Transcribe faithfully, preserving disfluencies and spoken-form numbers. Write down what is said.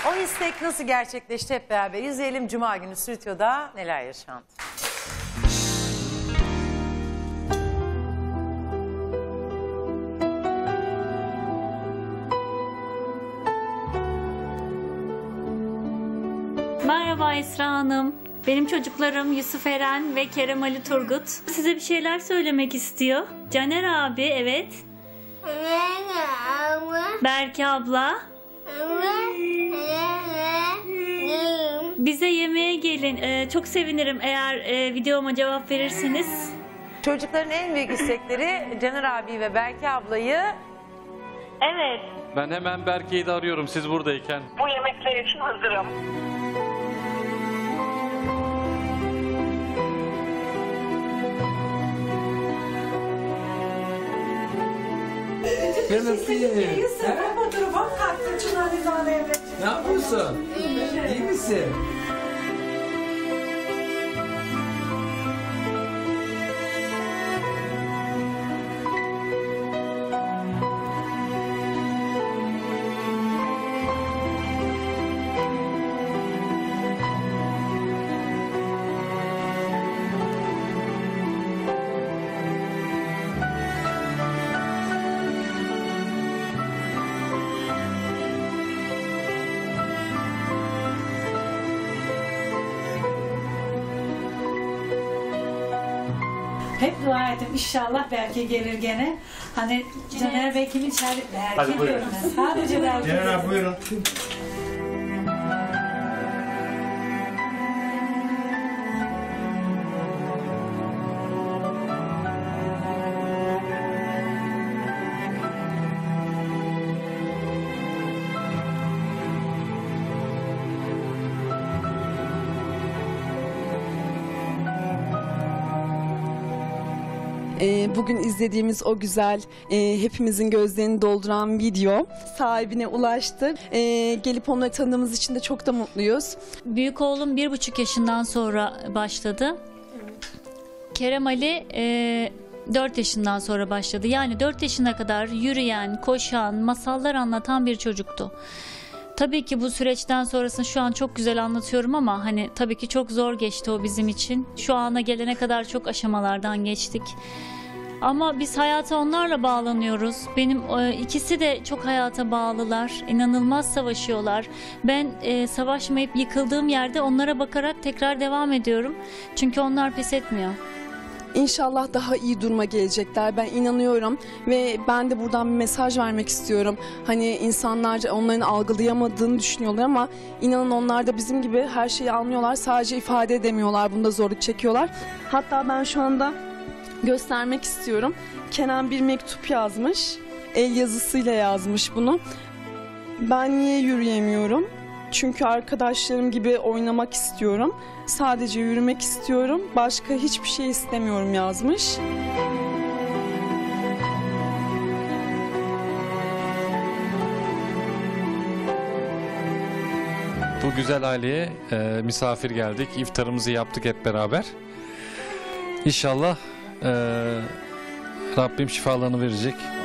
O istek nasıl gerçekleşti hep beraber izleyelim. Cuma günü stüdyoda neler yaşandı? Merhaba Esra Hanım. Benim çocuklarım Yusuf Eren ve Kerem Ali Turgut. Size bir şeyler söylemek istiyor. Caner abi, evet. Berke abla. Bize yemeğe gelin. Ee, çok sevinirim eğer e, videoma cevap verirsiniz. Çocukların en büyük istekleri Caner abi ve Berke ablayı. Evet. Ben hemen Berke'yi de arıyorum siz buradayken. Bu yemekler için hazırım. Yemekleri. Sebep oturup hop kalktım Çınar Nizami Emre'ciğim. Ne yapıyorsun? İyi misin? Hep dua ettim inşallah belki gelir gene. Hani Caner Bey kimin çağırıp belki diyorum ben. Sadece belki. Caner abi buyurun. Bugün izlediğimiz o güzel, hepimizin gözlerini dolduran video sahibine ulaştı. Gelip onları tanıdığımız için de çok da mutluyuz. Büyük oğlum bir buçuk yaşından sonra başladı. Kerem Ali e, dört yaşından sonra başladı. Yani dört yaşına kadar yürüyen, koşan, masallar anlatan bir çocuktu. Tabii ki bu süreçten sonrasını şu an çok güzel anlatıyorum ama hani tabii ki çok zor geçti o bizim için. Şu ana gelene kadar çok aşamalardan geçtik. Ama biz hayata onlarla bağlanıyoruz. Benim e, ikisi de çok hayata bağlılar. İnanılmaz savaşıyorlar. Ben e, savaşmayıp yıkıldığım yerde onlara bakarak tekrar devam ediyorum. Çünkü onlar pes etmiyor. İnşallah daha iyi duruma gelecekler. Ben inanıyorum ve ben de buradan bir mesaj vermek istiyorum. Hani insanlar onların algılayamadığını düşünüyorlar ama inanın onlar da bizim gibi her şeyi anlıyorlar. Sadece ifade edemiyorlar. Bunda zorluk çekiyorlar. Hatta ben şu anda göstermek istiyorum. Kenan bir mektup yazmış. El yazısıyla yazmış bunu. Ben niye yürüyemiyorum? Çünkü arkadaşlarım gibi oynamak istiyorum. Sadece yürümek istiyorum. Başka hiçbir şey istemiyorum yazmış. Bu güzel aileye e, misafir geldik. İftarımızı yaptık hep beraber. İnşallah e, Rabbim şifalarını verecek.